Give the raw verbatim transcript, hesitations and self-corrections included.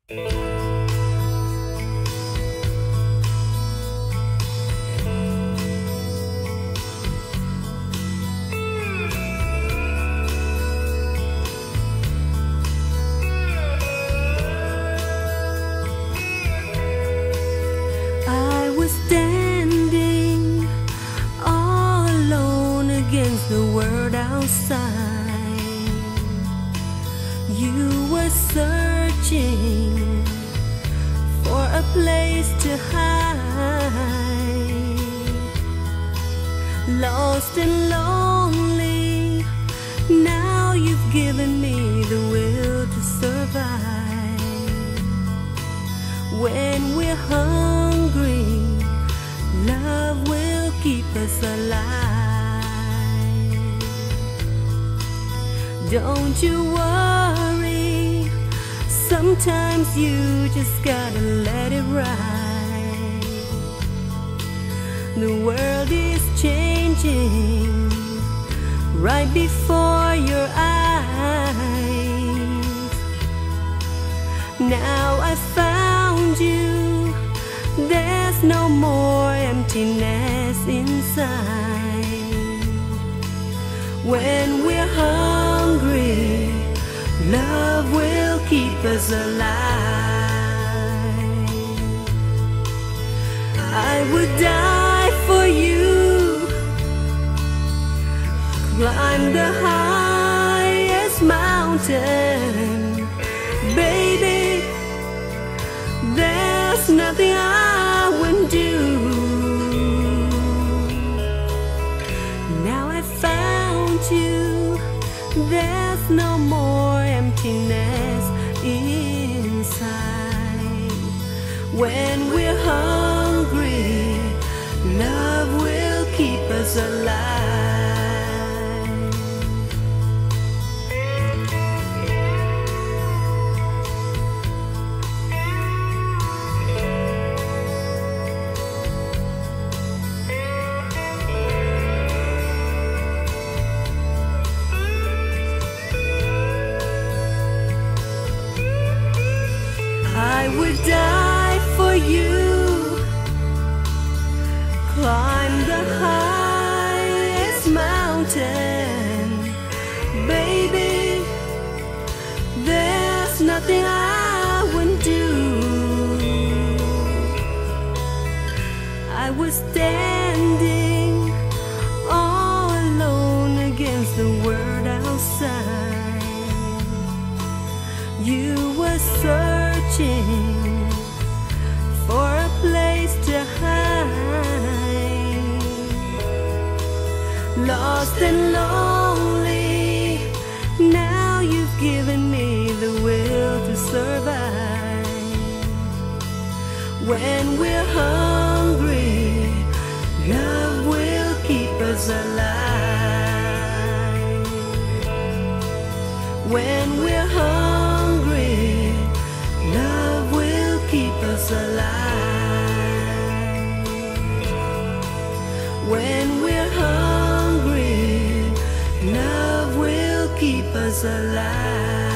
I was standing all alone against the world outside. You were searching for a place to hide. Lost and lonely, now you've given me the will to survive. When we're hungry, love will keep us alive. Don't you worry, sometimes you just gotta let it ride. The world is changing right before your eyes. Now I found you, there's no more emptiness inside. When we're hungry, love will keep us alive. I would die for you, climb the highest mountain. Baby, there's nothing I wouldn't do. Now I found you, there's no more emptiness inside. When we're hungry, love will keep us alive. I would die for you, climb the highest mountain. Baby, there's nothing I wouldn't do. I was standing all alone against the world outside. You were searching for a place to hide. Lost and lonely, now you've given me the will to survive. When we're hungry, love will keep us alive. When we're hungry, love will keep us alive. When we're hungry, love will keep us alive.